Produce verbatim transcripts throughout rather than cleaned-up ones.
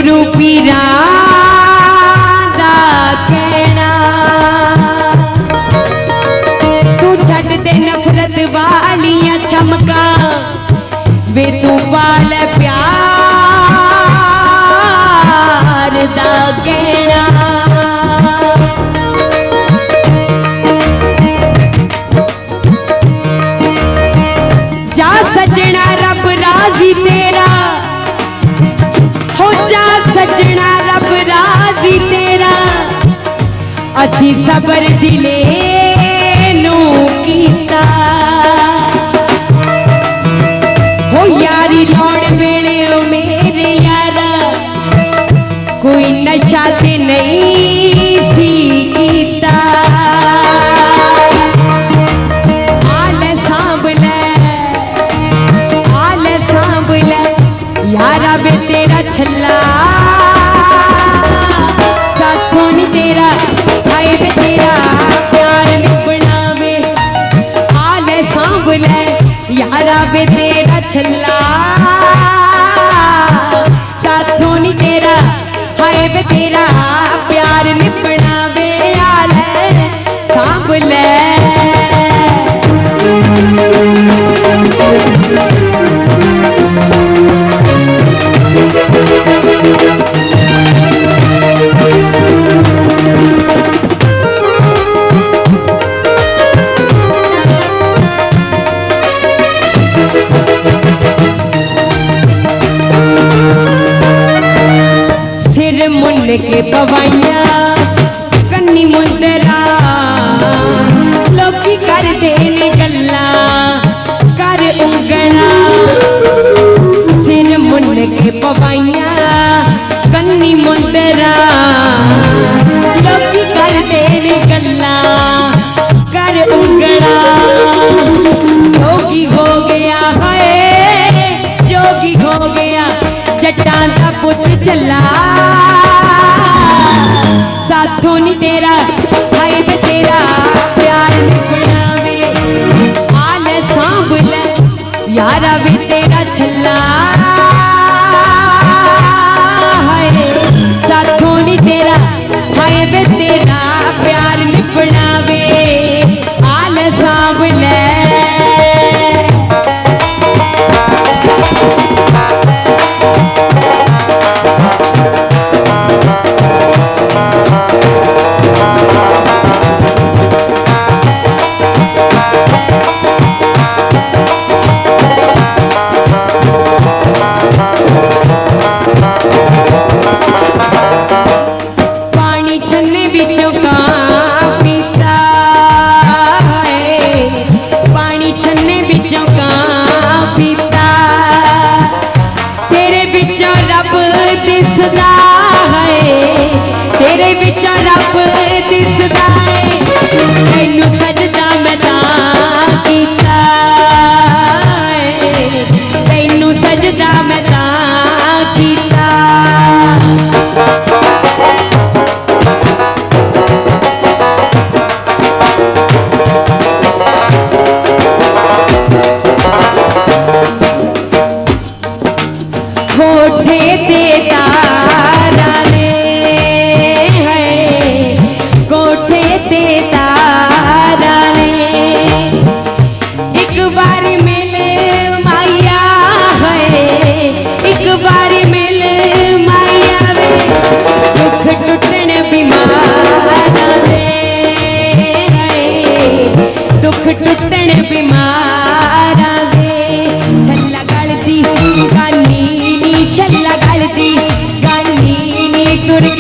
गुरु पीरा दा कहना तू छड़ दे नफरत वालियां चमका वे तू पाल प्यार दा कहना जा सजना रब राजी तेरा हो जा सजना रब राजी तेरा असी सबर दिले नू कीता हो यारी लौड़ वेले ओ मेरे यारा कोई नशा ते नहीं सी कीता आले सांभ ले आले सांभ ले यारा बे तेरा छल्ला साथों नी तेरा हाय बे तेरा प्यार निभना वे आले सांभ ले यारा बे तेरा छल्ला साथों नी तेरा हाय बे तेरा प्यार निभना वे आले सांभ ले सिर मुंड के पवाइया कन्नी मुंदरा लोकी कर देने गल्ला कर उंगला सिर मुंड के पवाइया कन्नी मुंदरा लोकी कर देने गल्ला कर उंगला जोगी हो गया है जोगी हो गया जट्टां दा पुत चला साथों नी तेरा हाय बे तेरा प्यार निभना वे आले सांभ ले यारा वे तेरा छल्ला हाय साथों नी तेरा हाय बे तेरा प्यार निभना वे आले सांभ ले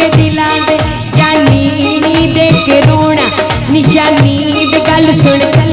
निशानी गल सुन